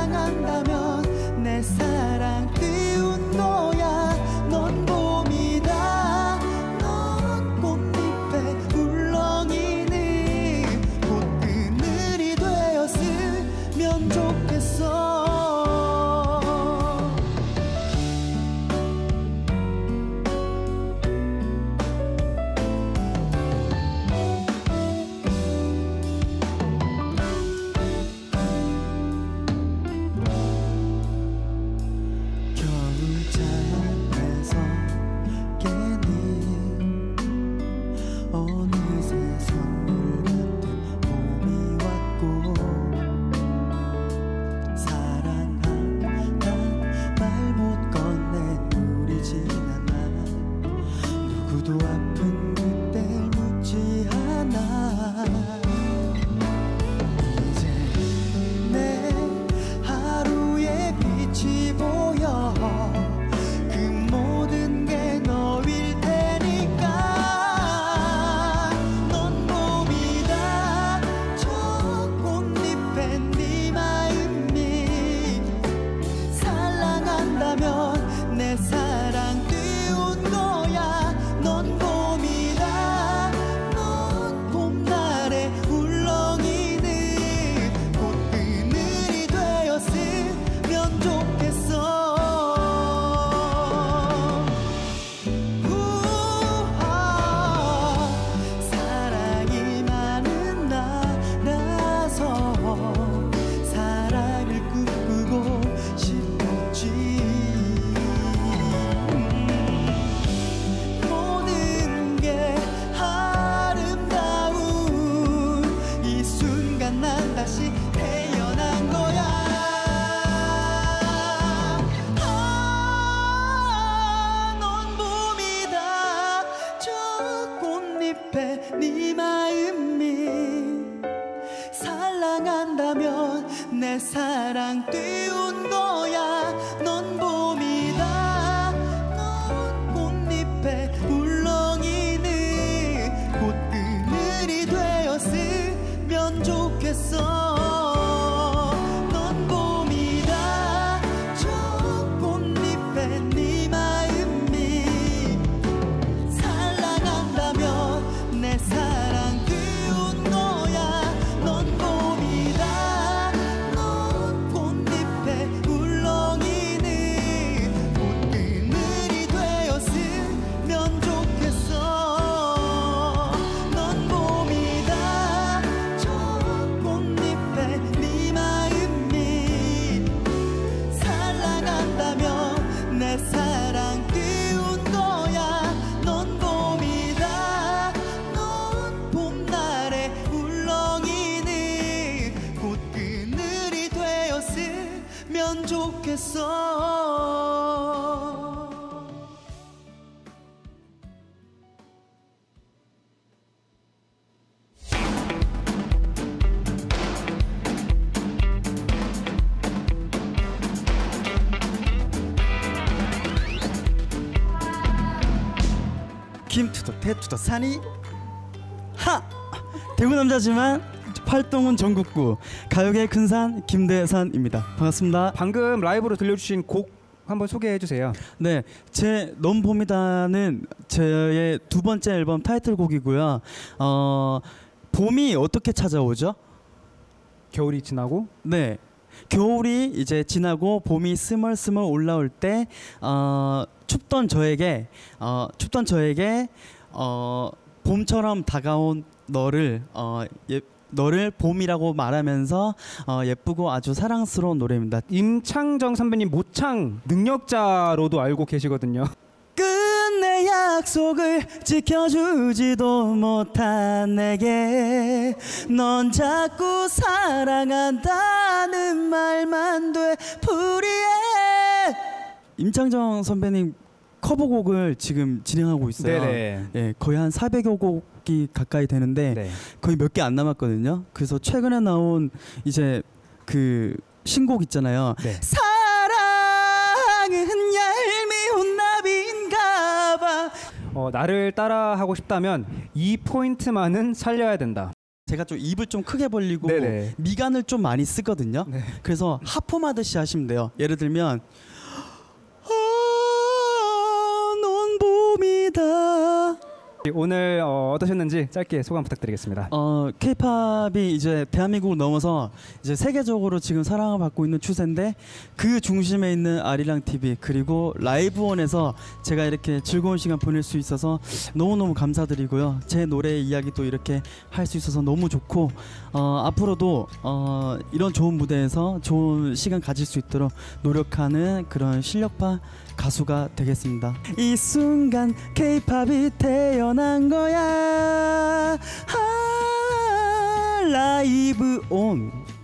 사랑한다면 내 사랑 띄운 거야. 넌 봄이다. 넌 꽃잎에 울렁이는 꽃그늘이 되었으면 좋겠어. 내 사랑 띄운 거야. 넌 봄이다. 넌 봄날에 울렁이는 꽃그늘이 되었으면 좋겠어. 우와, 사랑이 많은 나라서 사랑을 꿈꾸고 싶었지. 난 다시 태어난 거야. 넌 봄이다. 저 꽃잎에 네 마음이 살랑한다면 내 사랑 띄운 거야. 넌 봄이다. 넌 꽃잎에 울렁이는 꽃그늘이 되었으면 좋겠어. 넌 봄이다. 저 꽃잎에 네 마음이 살랑한다면 내 사랑 띄운 거야. 넌 봄이다. 넌 꽃잎에 울렁이는 꽃그늘이 되었으면 좋겠어. 넌 봄이다. 저 꽃잎에 네 마음이 살랑한다면 내 사랑 띄운 거야. 넌 봄이다. 넌 봄날에 울렁이는 꽃그늘이 되었으면 좋겠어. 김투더 태투더 산이 하! 대구 남자지만 활동은 전국구 가요계 큰산 김대산입니다. 반갑습니다. 방금 라이브로 들려주신 곡 한번 소개해 주세요. 네, 제 넌 봄이다는 제 두 번째 앨범 타이틀곡이고요. 봄이 어떻게 찾아오죠? 겨울이 지나고? 네, 겨울이 이제 지나고 봄이 스멀스멀 올라올 때 춥던 저에게 봄처럼 다가온 너를 너를 봄이라고 말하면서 예쁘고 아주 사랑스러운 노래입니다. 임창정 선배님 모창 능력자로도 알고 계시거든요. 끝내 약속을 지켜주지도 못한 내게 넌 자꾸 사랑한다는 말만 되풀이해. 임창정 선배님 커버곡을 지금 진행하고 있어요. 네네. 예, 거의 한 400여 곡이 가까이 되는데 네. 거의 몇 개 안 남았거든요. 그래서 최근에 나온 이제 그 신곡 있잖아요. 네. 사랑은 얄미운 나비인가봐. 나를 따라하고 싶다면 이 포인트만은 살려야 된다. 제가 좀 입을 좀 크게 벌리고 네네. 미간을 좀 많이 쓰거든요. 네. 그래서 하품하듯이 하시면 돼요. 예를 들면 넌 봄이다. 오늘 어떠셨는지 짧게 소감 부탁드리겠습니다. K-팝이 이제 대한민국을 넘어서 이제 세계적으로 지금 사랑을 받고 있는 추세인데 그 중심에 있는 아리랑 TV 그리고 라이브원에서 제가 이렇게 즐거운 시간 보낼 수 있어서 너무너무 감사드리고요. 제 노래 이야기도 이렇게 할 수 있어서 너무 좋고 앞으로도 이런 좋은 무대에서 좋은 시간 가질 수 있도록 노력하는 그런 실력파 가수가 되겠습니다. 이 순간 K-팝이 태어난 거야. 라이브 온.